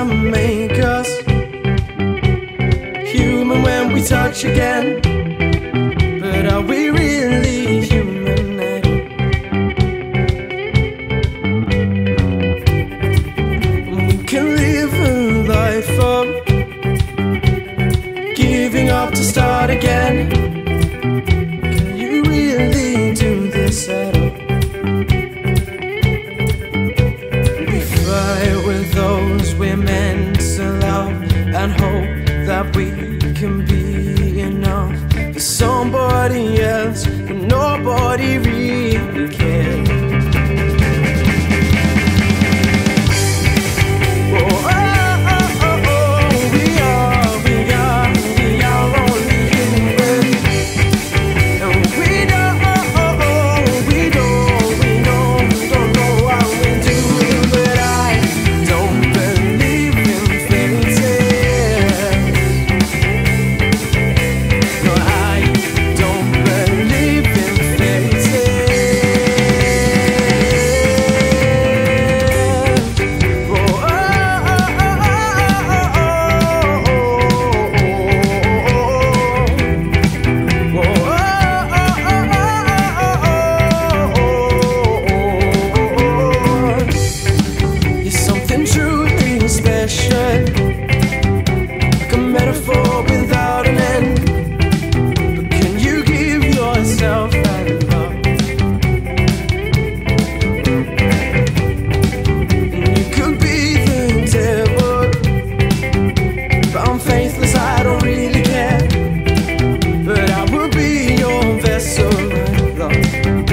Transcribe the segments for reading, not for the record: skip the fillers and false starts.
that make us human when we touch again. But are we really human at all? We can live a life of giving up to start again. Can you really do this at all? We fight with those we're meant to love and hope that we can be enough for somebody else, but nobody really cares. Like a metaphor without an end. But can you give yourself that love? And you could be the devil, but I'm faithless, I don't really care. But I will be your vessel of love.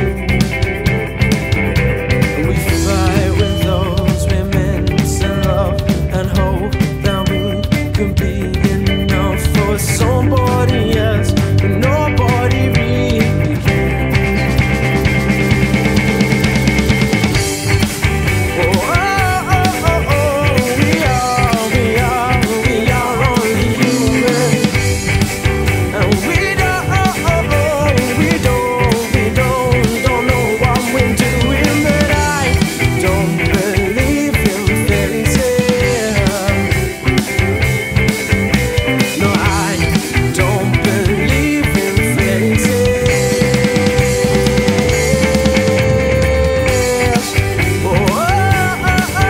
And we fight with those we're meant to love and hope that we can be enough for somebody else, but nobody really cares. Oh, oh, oh, oh, oh, we are only human, and we don't know what we're doing, but I don't believe in fairy tales. No, I don't believe in fairy tales. Oh, oh, oh, oh,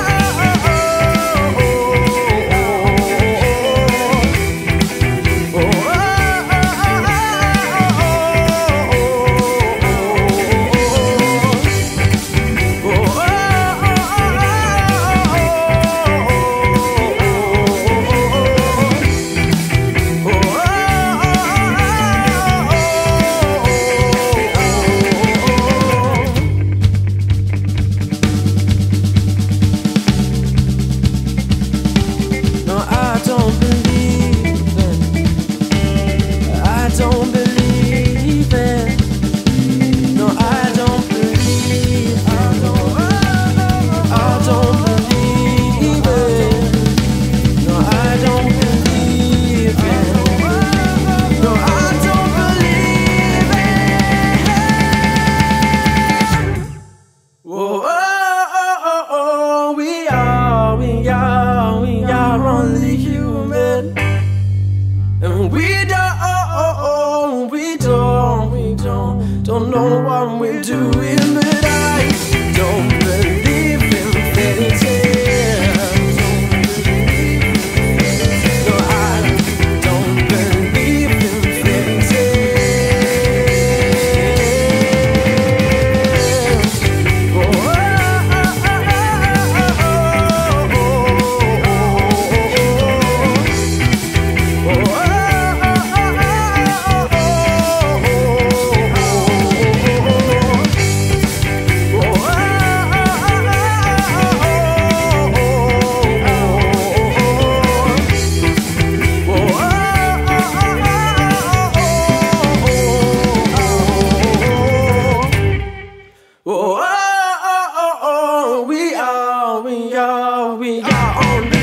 no, I don't believe it. I don't believe it. No, I don't believe. I don't believe it. No, I don't believe it. No, I don't believe it. Whoa, oh, oh, oh, oh, we are only human, and we don't know what we're doing, but I don't believe in fairy tales. No, I don't believe in fairy tales. Oh, oh, oh, oh, oh, oh, oh, oh. We are only